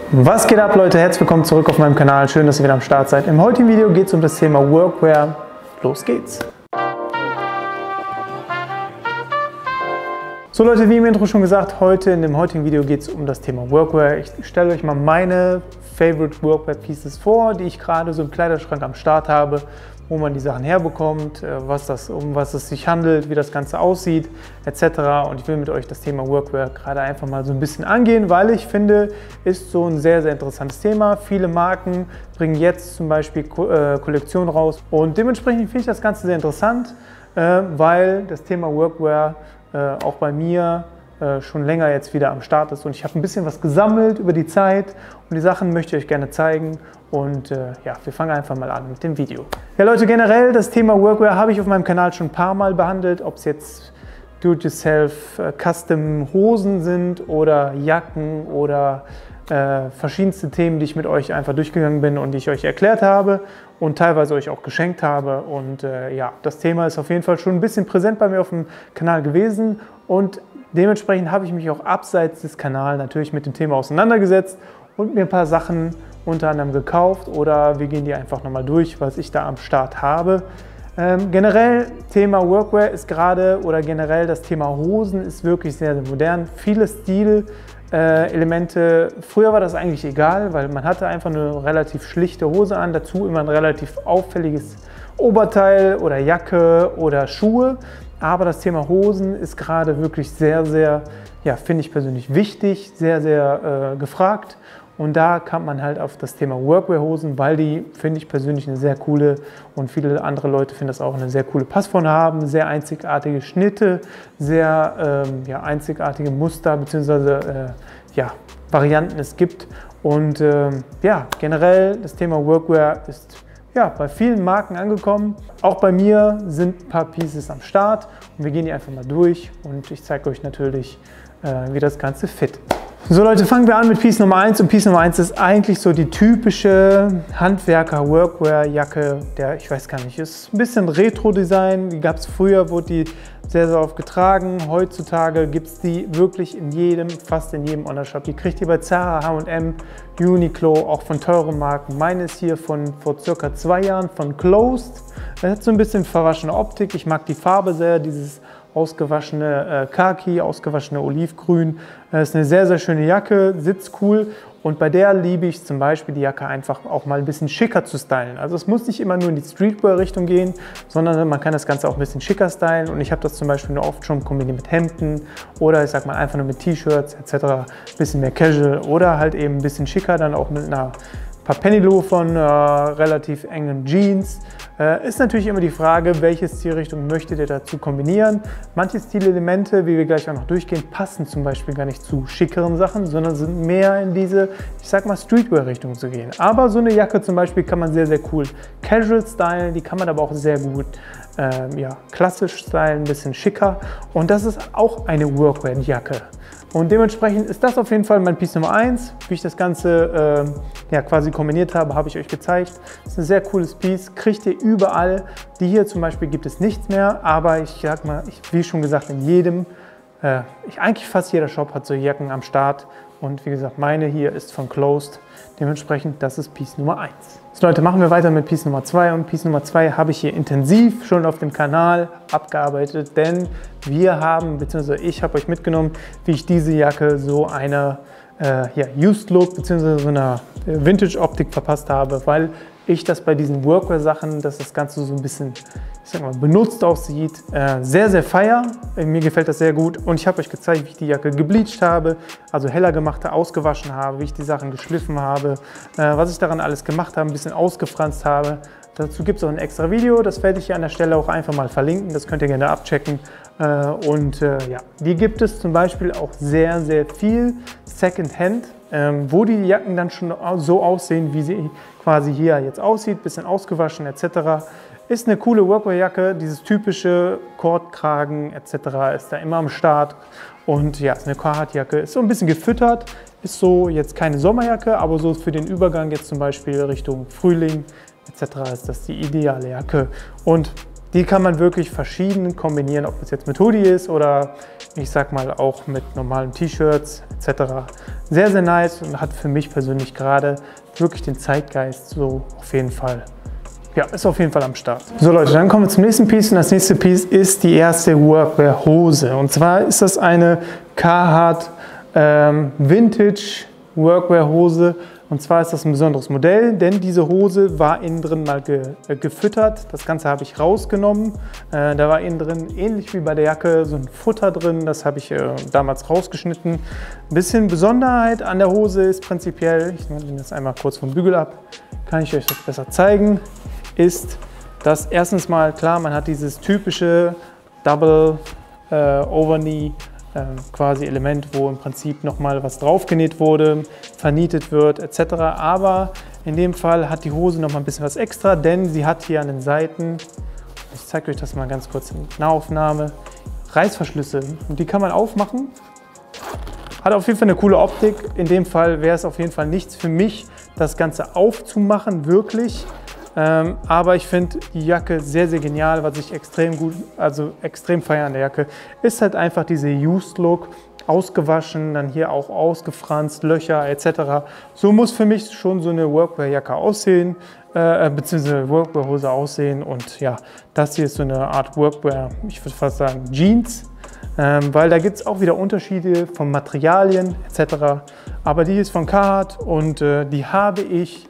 Was geht ab, Leute? Herzlich willkommen zurück auf meinem Kanal. Schön, dass ihr wieder am Start seid. Im heutigen Video geht es um das Thema Workwear. Los geht's! So Leute, wie im Intro schon gesagt, in dem heutigen Video geht es um das Thema Workwear. Ich stelle euch mal meine Favorite Workwear Pieces vor, die ich gerade so im Kleiderschrank am Start habe, wo man die Sachen herbekommt, um was es sich handelt, wie das Ganze aussieht, etc. Und ich will mit euch das Thema Workwear gerade einfach mal so ein bisschen angehen, weil ich finde, ist so ein sehr, sehr interessantes Thema. Viele Marken bringen jetzt zum Beispiel Kollektionen raus und dementsprechend finde ich das Ganze sehr interessant, weil das Thema Workwear auch bei mir schon länger jetzt wieder am Start ist und ich habe ein bisschen was gesammelt über die Zeit und die Sachen möchte ich euch gerne zeigen und ja, wir fangen einfach mal an mit dem Video. Ja Leute, generell das Thema Workwear habe ich auf meinem Kanal schon ein paar Mal behandelt, ob es jetzt Do-it-yourself Custom Hosen sind oder Jacken oder verschiedenste Themen, die ich mit euch einfach durchgegangen bin und die ich euch erklärt habe und teilweise euch auch geschenkt habe. Und ja, das Thema ist auf jeden Fall schon ein bisschen präsent bei mir auf dem Kanal gewesen und dementsprechend habe ich mich auch abseits des Kanals natürlich mit dem Thema auseinandergesetzt und mir ein paar Sachen unter anderem gekauft oder wir gehen die einfach nochmal durch, was ich da am Start habe. Generell Thema Workwear ist gerade oder generell das Thema Hosen ist wirklich sehr, sehr modern. Viele Stilelemente. Früher war das eigentlich egal, weil man hatte einfach eine relativ schlichte Hose an, dazu immer ein relativ auffälliges Oberteil oder Jacke oder Schuhe. Aber das Thema Hosen ist gerade wirklich sehr, sehr, ja, finde ich persönlich wichtig, sehr, sehr gefragt. Und da kam man halt auf das Thema Workwear-Hosen, weil die, finde ich persönlich, eine sehr coole und viele andere Leute finden das auch eine sehr coole Passform haben, sehr einzigartige Schnitte, sehr ja, einzigartige Muster bzw. Ja, Varianten es gibt. Und ja, generell das Thema Workwear ist ja, bei vielen Marken angekommen. Auch bei mir sind ein paar Pieces am Start und wir gehen die einfach mal durch und ich zeige euch natürlich, wie das Ganze fit ist. So Leute, fangen wir an mit Piece Nummer 1 und Piece Nummer 1 ist eigentlich so die typische Handwerker-Workwear-Jacke, ich weiß gar nicht, ist ein bisschen Retro-Design, die gab es früher, wurde die sehr, sehr oft getragen. Heutzutage gibt es die wirklich fast in jedem Online-Shop. Die kriegt ihr bei Zara, H&M, Uniqlo, auch von teuren Marken. Meine ist hier vor circa 2 Jahren von Closed. Das hat so ein bisschen verwaschene Optik. Ich mag die Farbe sehr, dieses ausgewaschene Khaki, ausgewaschene Olivgrün. Das ist eine sehr, sehr schöne Jacke, sitzt cool. Und bei der liebe ich zum Beispiel die Jacke einfach auch mal ein bisschen schicker zu stylen. Also es muss nicht immer nur in die Streetwear-Richtung gehen, sondern man kann das Ganze auch ein bisschen schicker stylen. Und ich habe das zum Beispiel nur oft schon kombiniert mit Hemden oder ich sag mal einfach nur mit T-Shirts etc. Ein bisschen mehr casual oder halt eben ein bisschen schicker, dann auch mit ein paar Pennyloafern, relativ engen Jeans. Ist natürlich immer die Frage, welche Stilrichtung möchtet ihr dazu kombinieren. Manche Stilelemente, wie wir gleich auch noch durchgehen, passen zum Beispiel gar nicht zu schickeren Sachen, sondern sind mehr in diese, ich sag mal, Streetwear-Richtung zu gehen. Aber so eine Jacke zum Beispiel kann man sehr, sehr cool casual stylen, die kann man aber auch sehr gut ja, klassisch stylen, ein bisschen schicker. Und das ist auch eine Workwear-Jacke. Und dementsprechend ist das auf jeden Fall mein Piece Nummer 1. Wie ich das Ganze ja, quasi kombiniert habe, habe ich euch gezeigt. Das ist ein sehr cooles Piece, kriegt ihr überall. Die hier zum Beispiel gibt es nichts mehr, aber ich sag mal, wie schon gesagt, in jedem, eigentlich fast jeder Shop hat so Jacken am Start. Und wie gesagt, meine hier ist von Closed. Dementsprechend, das ist Piece Nummer 1. So Leute, machen wir weiter mit Piece Nummer 2. Und Piece Nummer 2 habe ich hier intensiv schon auf dem Kanal abgearbeitet, denn wir haben, beziehungsweise ich habe euch mitgenommen, wie ich diese Jacke so einer ja, Used Look bzw. so einer Vintage-Optik verpasst habe, weil ich das bei diesen Workwear-Sachen, dass das Ganze so ein bisschen, ich sag mal, benutzt aussieht, sehr, sehr feier. Mir gefällt das sehr gut und ich habe euch gezeigt, wie ich die Jacke gebleached habe, also heller gemacht, ausgewaschen habe, wie ich die Sachen geschliffen habe, was ich daran alles gemacht habe, ein bisschen ausgefranst habe. Dazu gibt es auch ein extra Video, das werde ich hier an der Stelle auch einfach mal verlinken, das könnt ihr gerne abchecken. Und ja, die gibt es zum Beispiel auch sehr, sehr viel Secondhand, wo die Jacken dann schon so aussehen, wie sie quasi hier jetzt aussieht, bisschen ausgewaschen etc. Ist eine coole Workwear-Jacke, dieses typische Kordkragen etc. ist da immer am Start. Und ja, ist eine Carhartt-Jacke, ist so ein bisschen gefüttert, ist so jetzt keine Sommerjacke, aber so für den Übergang jetzt zum Beispiel Richtung Frühling etc. ist das die ideale Jacke. Und Die kann man wirklich verschieden kombinieren, ob es jetzt mit Hoodie ist oder ich sag mal auch mit normalen T-Shirts etc. Sehr, sehr nice und hat für mich persönlich gerade wirklich den Zeitgeist so auf jeden Fall. Ja, ist auf jeden Fall am Start. So Leute, dann kommen wir zum nächsten Piece und das nächste Piece ist die erste Workwear-Hose. Und zwar ist das eine Carhartt Vintage Workwear-Hose. Und zwar ist das ein besonderes Modell, denn diese Hose war innen drin mal gefüttert. Das Ganze habe ich rausgenommen. Da war innen drin, ähnlich wie bei der Jacke, so ein Futter drin. Das habe ich damals rausgeschnitten. Ein bisschen Besonderheit an der Hose ist prinzipiell, ich nehme das einmal kurz vom Bügel ab, kann ich euch das besser zeigen, ist, dass erstens mal, klar, man hat dieses typische Double Overknee quasi Element, wo im Prinzip nochmal was draufgenäht wurde, vernietet wird etc. Aber in dem Fall hat die Hose nochmal ein bisschen was extra, denn sie hat hier an den Seiten, ich zeige euch das mal ganz kurz in Nahaufnahme, Reißverschlüsse. Und die kann man aufmachen. Hat auf jeden Fall eine coole Optik. In dem Fall wäre es auf jeden Fall nichts für mich, das Ganze aufzumachen, wirklich. Aber ich finde die Jacke sehr, sehr genial, was ich extrem gut, also extrem feiere an der Jacke, ist halt einfach diese Used Look, ausgewaschen, dann hier auch ausgefranst, Löcher etc. So muss für mich schon so eine Workwear-Jacke aussehen, beziehungsweise Workwear-Hose aussehen und ja, das hier ist so eine Art Workwear, ich würde fast sagen Jeans, weil da gibt es auch wieder Unterschiede von Materialien etc. Aber die ist von Carhartt und die habe ich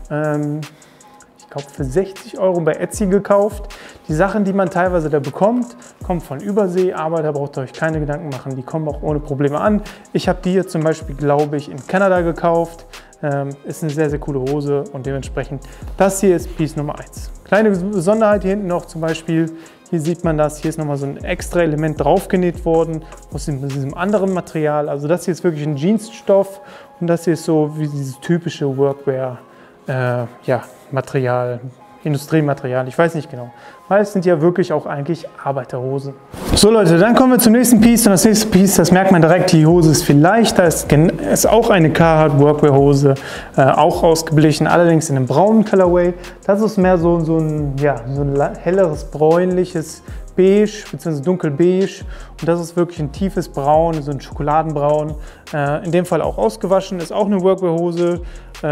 glaube für 60 € bei Etsy gekauft. Die Sachen, die man teilweise da bekommt, kommen von Übersee, aber da braucht ihr euch keine Gedanken machen. Die kommen auch ohne Probleme an. Ich habe die hier zum Beispiel, glaube ich, in Kanada gekauft. Ist eine sehr, sehr coole Hose und dementsprechend das hier ist Piece Nummer 1. Kleine Besonderheit hier hinten noch zum Beispiel, hier sieht man das, hier ist nochmal so ein extra Element draufgenäht worden aus diesem anderen Material. Also das hier ist wirklich ein Jeansstoff und das hier ist so wie dieses typische Workwear ja, Material, Industriematerial, ich weiß nicht genau, weil es sind ja wirklich auch eigentlich Arbeiterhosen. So Leute, dann kommen wir zum nächsten Piece und das nächste Piece, das merkt man direkt, die Hose ist viel leichter, ist auch eine Carhartt Workwear Hose, auch ausgeblichen, allerdings in einem braunen Colorway. Das ist mehr so ein helleres bräunliches Beige bzw. dunkelbeige und das ist wirklich ein tiefes Braun, so ein Schokoladenbraun, in dem Fall auch ausgewaschen, ist auch eine Workwear Hose.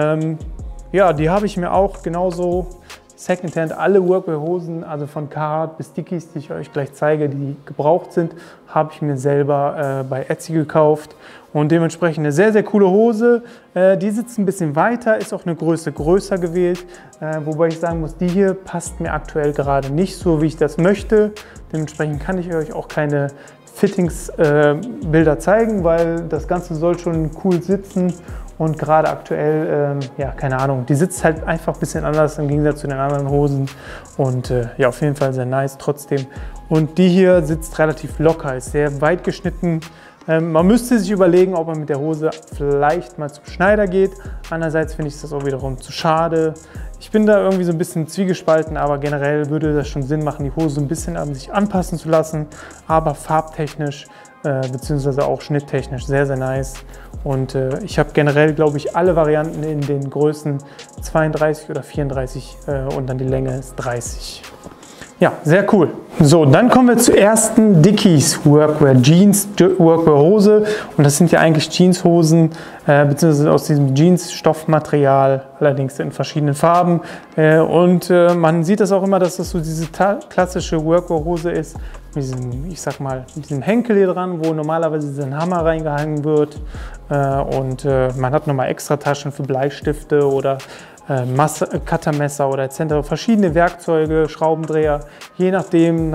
Ja, die habe ich mir auch genauso Secondhand, alle Workwear-Hosen, also von Carhartt bis Dickies, die ich euch gleich zeige, die gebraucht sind, habe ich mir selber bei Etsy gekauft und dementsprechend eine sehr, sehr coole Hose. Die sitzt ein bisschen weiter, ist auch eine Größe größer gewählt, wobei ich sagen muss, die hier passt mir aktuell gerade nicht so, wie ich das möchte. Dementsprechend kann ich euch auch keine Fittings-Bilder zeigen, weil das Ganze soll schon cool sitzen. Und gerade aktuell, ja, keine Ahnung, die sitzt halt einfach ein bisschen anders im Gegensatz zu den anderen Hosen. Und ja, auf jeden Fall sehr nice trotzdem. Und die hier sitzt relativ locker, ist sehr weit geschnitten. Man müsste sich überlegen, ob man mit der Hose vielleicht mal zum Schneider geht. Andererseits finde ich das auch wiederum zu schade. Ich bin da irgendwie so ein bisschen zwiegespalten, aber generell würde das schon Sinn machen, die Hose ein bisschen an sich anpassen zu lassen. Aber farbtechnisch beziehungsweise auch schnitttechnisch sehr, sehr nice. Und ich habe generell, glaube ich, alle Varianten in den Größen 32 oder 34 und dann die Länge ist 30. Ja, sehr cool. So, dann kommen wir zur ersten Dickies Workwear Jeans Workwear Hose und das sind ja eigentlich Jeanshosen beziehungsweise aus diesem Jeans-Stoffmaterial, allerdings in verschiedenen Farben und man sieht das auch immer, dass das so diese klassische Workwear Hose ist mit diesem, ich sag mal, mit diesem Henkel hier dran, wo normalerweise dieser Hammer reingehangen wird und man hat nochmal extra Taschen für Bleistifte oder Cuttermesser oder etc. Verschiedene Werkzeuge, Schraubendreher, je nachdem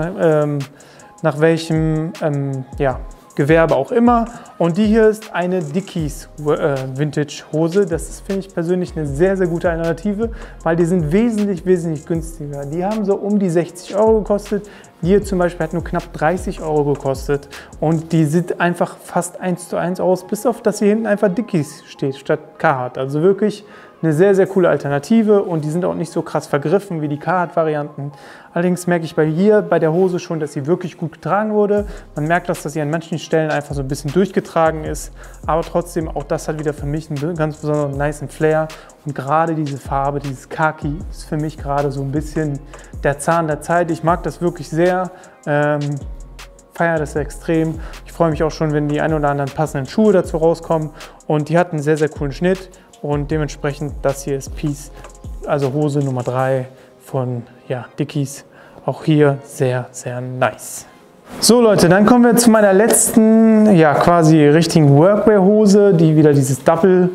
nach welchem ja, Gewerbe auch immer. Und die hier ist eine Dickies Vintage Hose. Das ist, finde ich persönlich, eine sehr, sehr gute Alternative, weil die sind wesentlich, wesentlich günstiger. Die haben so um die 60 € gekostet. Die hier zum Beispiel hat nur knapp 30 € gekostet und die sieht einfach fast 1:1 aus, bis auf dass hier hinten einfach Dickies steht statt Carhartt. Also wirklich eine sehr, sehr coole Alternative und die sind auch nicht so krass vergriffen wie die Carhartt-Varianten. Allerdings merke ich bei der Hose schon, dass sie wirklich gut getragen wurde. Man merkt, dass sie an manchen Stellen einfach so ein bisschen durchgetragen ist, aber trotzdem, auch das hat wieder für mich einen ganz besonderen nicen Flair. Und gerade diese Farbe, dieses Khaki, ist für mich gerade so ein bisschen der Zahn der Zeit. Ich mag das wirklich sehr. Feiere das extrem. Ich freue mich auch schon, wenn die ein oder anderen passenden Schuhe dazu rauskommen. Und die hat einen sehr, sehr coolen Schnitt. Und dementsprechend, das hier ist Peace, also Hose Nummer 3 von Dickies. Auch hier sehr, sehr nice. So Leute, dann kommen wir zu meiner letzten, quasi richtigen Workwear-Hose, die wieder dieses Double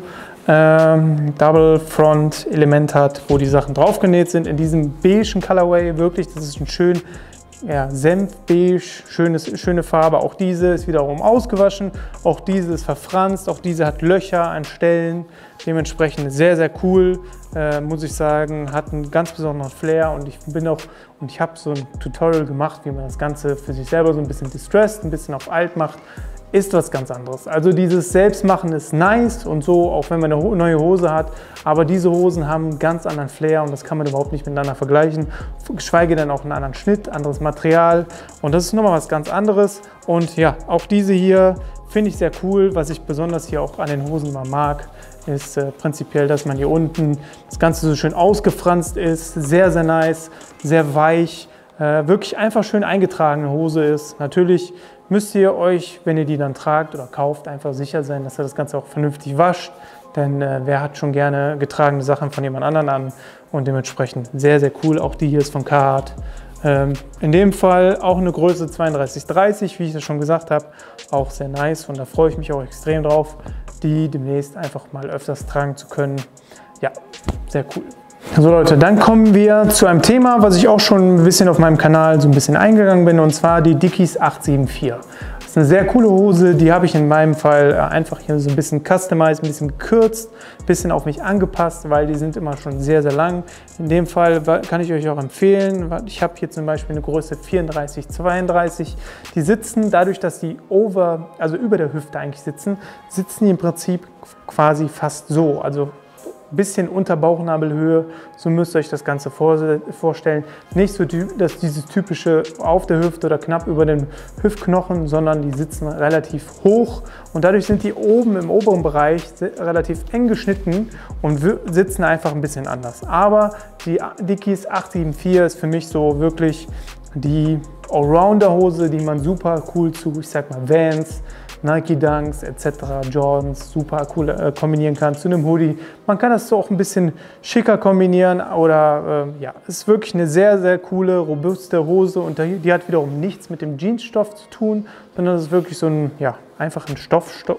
Front Element hat, wo die Sachen draufgenäht sind in diesem beigen Colorway. Wirklich, das ist ein schön Senfbeige, schöne Farbe. Auch diese ist wiederum ausgewaschen. Auch diese ist verfranst. Auch diese hat Löcher an Stellen. Dementsprechend sehr, sehr cool, muss ich sagen. Hat einen ganz besonderen Flair und ich habe so ein Tutorial gemacht, wie man das Ganze für sich selber so ein bisschen distressed, ein bisschen auf alt macht. Ist was ganz anderes. Also dieses Selbstmachen ist nice und so, auch wenn man eine neue Hose hat, aber diese Hosen haben einen ganz anderen Flair und das kann man überhaupt nicht miteinander vergleichen, geschweige denn auch einen anderen Schnitt, anderes Material und das ist nochmal was ganz anderes und ja, auch diese hier finde ich sehr cool. Was ich besonders hier auch an den Hosen mal mag, ist prinzipiell, dass man hier unten das Ganze so schön ausgefranst ist, sehr, sehr nice, sehr weich, wirklich einfach schön eingetragene Hose ist. Natürlich müsst ihr euch, wenn ihr die dann tragt oder kauft, einfach sicher sein, dass ihr das Ganze auch vernünftig wascht. Denn wer hat schon gerne getragene Sachen von jemand anderem an und dementsprechend sehr, sehr cool. Auch die hier ist von Carhartt. In dem Fall auch eine Größe 32-30, wie ich das schon gesagt habe. Auch sehr nice und da freue ich mich auch extrem drauf, die demnächst einfach mal öfters tragen zu können. Ja, sehr cool. So Leute, dann kommen wir zu einem Thema, was ich auch schon ein bisschen auf meinem Kanal so ein bisschen eingegangen bin, und zwar die Dickies 874. Das ist eine sehr coole Hose, die habe ich in meinem Fall einfach hier so ein bisschen customized, ein bisschen gekürzt, ein bisschen auf mich angepasst, weil die sind immer schon sehr, sehr lang. In dem Fall kann ich euch auch empfehlen, ich habe hier zum Beispiel eine Größe 34-32. Die sitzen, dadurch, dass die also über der Hüfte eigentlich sitzen die im Prinzip quasi fast so, also bisschen unter Bauchnabelhöhe, so müsst ihr euch das Ganze vorstellen. Nicht so dieses typische auf der Hüfte oder knapp über den Hüftknochen, sondern die sitzen relativ hoch und dadurch sind die oben im oberen Bereich relativ eng geschnitten und sitzen einfach ein bisschen anders. Aber die Dickies 874 ist für mich so wirklich die Allrounder-Hose, die man super cool zu, ich sag mal, Vans, Nike Dunks etc., Jordans super cool kombinieren kann zu einem Hoodie. Man kann das so auch ein bisschen schicker kombinieren oder ist wirklich eine sehr, sehr coole, robuste Hose und die hat wiederum nichts mit dem Jeansstoff zu tun, sondern es ist wirklich so ein, einfach ein Stoffstoff.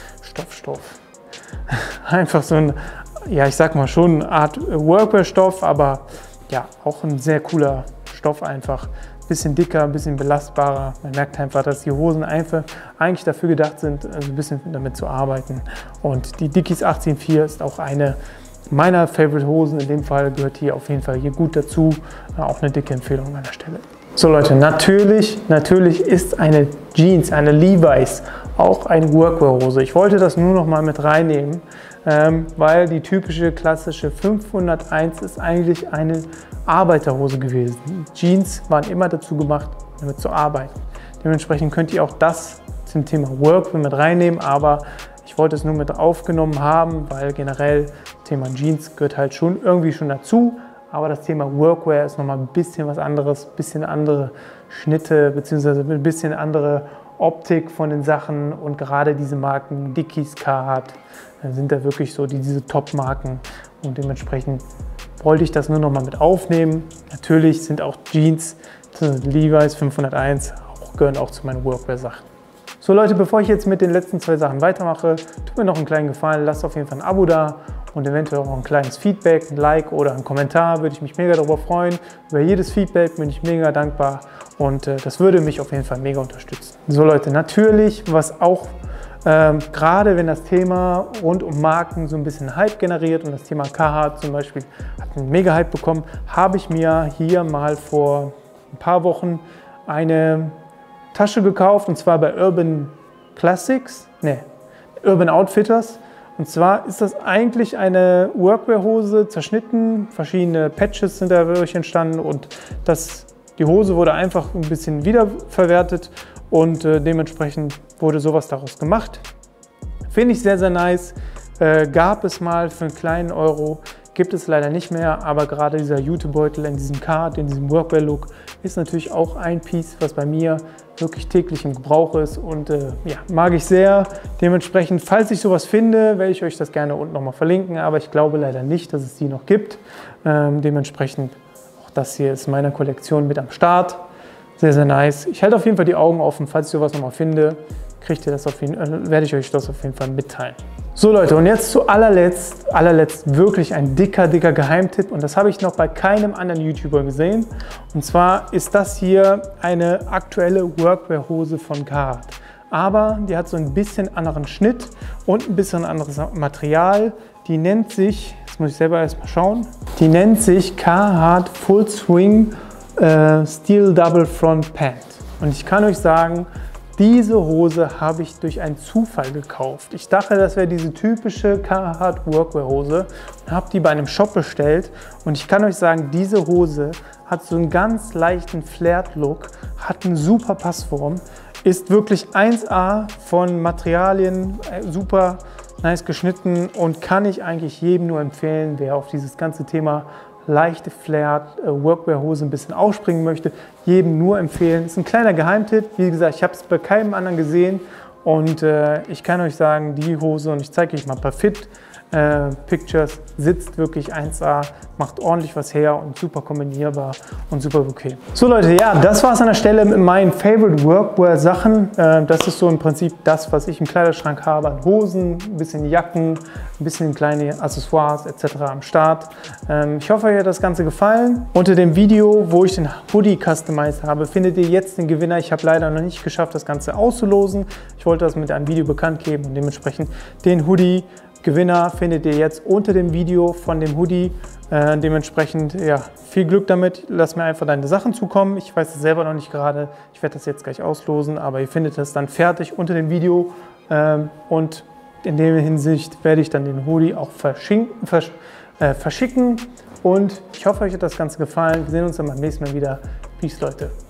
Einfach so ein, ich sag mal schon eine Art Workwear-Stoff, aber ja, auch ein sehr cooler Stoff einfach. Bisschen dicker, ein bisschen belastbarer. Man merkt einfach, dass die Hosen einfach eigentlich dafür gedacht sind, ein bisschen damit zu arbeiten. Und die Dickies 874 ist auch eine meiner Favorite-Hosen. In dem Fall gehört die auf jeden Fall hier gut dazu. Auch eine dicke Empfehlung an der Stelle. So Leute, natürlich ist eine Jeans, eine Levi's, auch eine Workwear-Hose. Ich wollte das nur noch mal mit reinnehmen, weil die typische klassische 501 ist eigentlich eine Arbeiterhose gewesen. Jeans waren immer dazu gemacht, damit zu arbeiten. Dementsprechend könnt ihr auch das zum Thema Workwear mit reinnehmen, aber ich wollte es nur mit aufgenommen haben, weil generell das Thema Jeans gehört halt schon irgendwie schon dazu. Aber das Thema Workwear ist nochmal ein bisschen was anderes, ein bisschen andere Schnitte bzw. ein bisschen andere Optik von den Sachen und gerade diese Marken, Dickies, Carhartt, sind da wirklich so diese Top-Marken und dementsprechend wollte ich das nur noch mal mit aufnehmen. Natürlich sind auch Jeans, Levi's 501, gehören auch zu meinen Workwear-Sachen. So Leute, bevor ich jetzt mit den letzten 2 Sachen weitermache, tut mir noch einen kleinen Gefallen, lasst auf jeden Fall ein Abo da und eventuell auch ein kleines Feedback, ein Like oder ein Kommentar, würde ich mich mega darüber freuen. Über jedes Feedback bin ich mega dankbar und das würde mich auf jeden Fall mega unterstützen. So Leute, natürlich, was auch gerade wenn das Thema rund um Marken so ein bisschen Hype generiert und das Thema Carhartt zum Beispiel hat einen mega Hype bekommen, habe ich mir hier mal vor ein paar Wochen eine Tasche gekauft und zwar bei Urban Outfitters Und zwar ist das eigentlich eine Workwear-Hose, zerschnitten, verschiedene Patches sind dadurch entstanden und die Hose wurde einfach ein bisschen wiederverwertet und dementsprechend wurde sowas daraus gemacht. Finde ich sehr, sehr nice. Gab es mal für einen kleinen Euro, gibt es leider nicht mehr, aber gerade dieser Jutebeutel in diesem Card, in diesem Workwear-Look ist natürlich auch ein Piece, was bei mir wirklich täglich im Gebrauch ist und ja, mag ich sehr. Dementsprechend, falls ich sowas finde, werde ich euch das gerne unten nochmal verlinken, aber ich glaube leider nicht, dass es die noch gibt. Dementsprechend, auch das hier ist in meiner Kollektion mit am Start. Sehr, sehr nice. Ich halte auf jeden Fall die Augen offen, falls ich sowas nochmal finde, werde ich euch das auf jeden Fall mitteilen. So Leute, und jetzt zu allerletzt wirklich ein dicker Geheimtipp und das habe ich noch bei keinem anderen YouTuber gesehen. Und zwar ist das hier eine aktuelle Workwear-Hose von Carhartt. Aber die hat so ein bisschen anderen Schnitt und ein bisschen anderes Material. Die nennt sich, jetzt muss ich selber erstmal schauen, die nennt sich Carhartt Full Swing Steel Double Front Pant. Und ich kann euch sagen, diese Hose habe ich durch einen Zufall gekauft. Ich dachte, das wäre diese typische Carhartt Workwear-Hose und habe die bei einem Shop bestellt. Und ich kann euch sagen, diese Hose hat so einen ganz leichten Flared-Look, hat eine super Passform, ist wirklich 1A von Materialien, super nice geschnitten und kann ich eigentlich jedem nur empfehlen, wer auf dieses ganze Thema leichte Flared Workwear-Hose ein bisschen aufspringen möchte, jedem nur empfehlen. Ist ein kleiner Geheimtipp. Wie gesagt, ich habe es bei keinem anderen gesehen und ich kann euch sagen, die Hose, und ich zeige euch mal ein paar Fit-Pictures, sitzt wirklich 1A, macht ordentlich was her und super kombinierbar und super bequem. So Leute, ja, das war es an der Stelle mit meinen Favorite Workwear Sachen. Das ist so im Prinzip das, was ich im Kleiderschrank habe an Hosen, ein bisschen Jacken, ein bisschen kleine Accessoires etc. am Start. Ich hoffe, euch hat das Ganze gefallen. Unter dem Video, wo ich den Hoodie customized habe, findet ihr jetzt den Gewinner. Ich habe leider noch nicht geschafft, das Ganze auszulosen. Ich wollte das mit einem Video bekannt geben und dementsprechend den Hoodie Gewinner findet ihr jetzt unter dem Video von dem Hoodie. Dementsprechend, ja, viel Glück damit. Lass mir einfach deine Sachen zukommen. Ich weiß es selber noch nicht gerade. Ich werde das jetzt gleich auslosen, aber ihr findet es dann fertig unter dem Video. Und in der Hinsicht werde ich dann den Hoodie auch verschicken. Und ich hoffe, euch hat das Ganze gefallen. Wir sehen uns dann beim nächsten Mal wieder. Peace, Leute.